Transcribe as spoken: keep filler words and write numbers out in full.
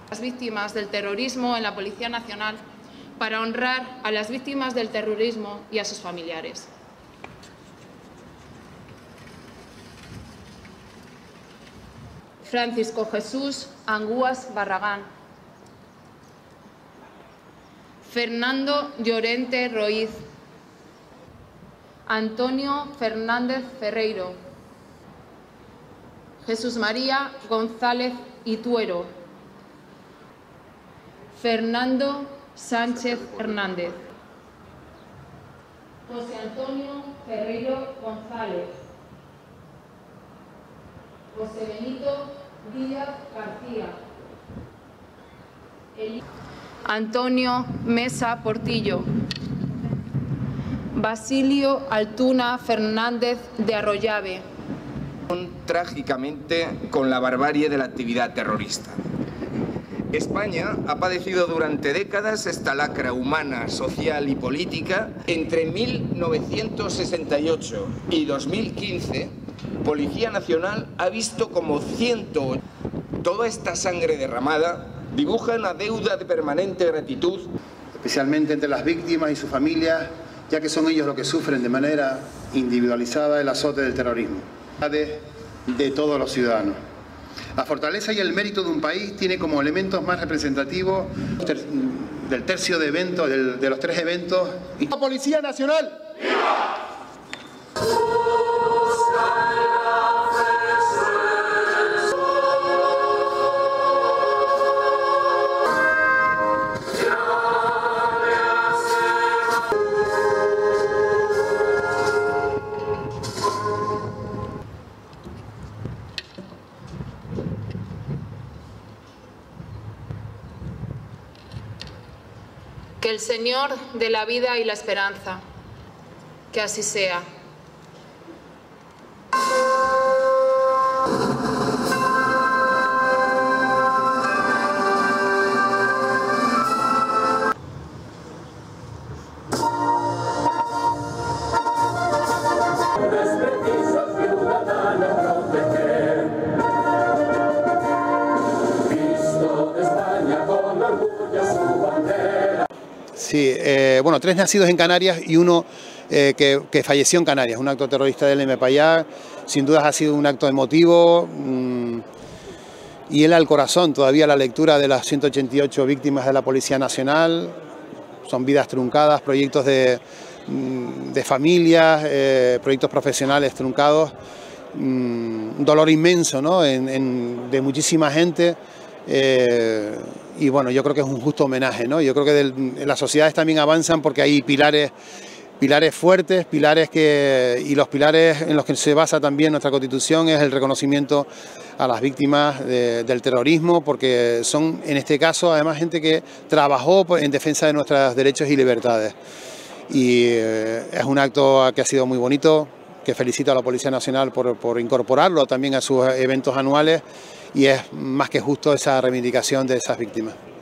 Las víctimas del terrorismo en la Policía Nacional para honrar a las víctimas del terrorismo y a sus familiares. Francisco Jesús Angúas Barragán. Fernando Llorente Roiz. Antonio Fernández Ferreiro. Jesús María González Ituero. Fernando Sánchez Hernández. José Antonio Ferreiro González. José Benito Díaz García. El... Antonio Mesa Portillo. Basilio Altuna Fernández de Arroyave. Trágicamente con la barbarie de la actividad terrorista. España ha padecido durante décadas esta lacra humana, social y política. Entre mil novecientos sesenta y ocho y dos mil quince, Policía Nacional ha visto como ciento... Toda esta sangre derramada dibuja una deuda de permanente gratitud. Especialmente entre las víctimas y sus familias, ya que son ellos los que sufren de manera individualizada el azote del terrorismo. De, de todos los ciudadanos. La fortaleza y el mérito de un país tiene como elementos más representativos ter, del tercio de eventos, del, de los tres eventos. ¡La Policía Nacional! ¡Viva! Que el Señor dé la vida y la esperanza, que así sea. Sí, eh, bueno, tres nacidos en Canarias y uno eh, que, que falleció en Canarias, un acto terrorista del M P A. Sin dudas ha sido un acto emotivo mmm, y él al corazón. Todavía la lectura de las ciento ochenta y ocho víctimas de la Policía Nacional, son vidas truncadas, proyectos de, de familias, eh, proyectos profesionales truncados, mmm, un dolor inmenso, ¿no? en, en, de muchísima gente. Eh, y bueno, yo creo que es un justo homenaje, ¿no? Yo creo que del, las sociedades también avanzan porque hay pilares, pilares fuertes, pilares que, y los pilares en los que se basa también nuestra Constitución es el reconocimiento a las víctimas de, del terrorismo, porque son en este caso además gente que trabajó en defensa de nuestros derechos y libertades. Y eh, es un acto que ha sido muy bonito, que felicito a la Policía Nacional por, por incorporarlo también a sus eventos anuales. Y es más que justo esa reivindicación de esas víctimas.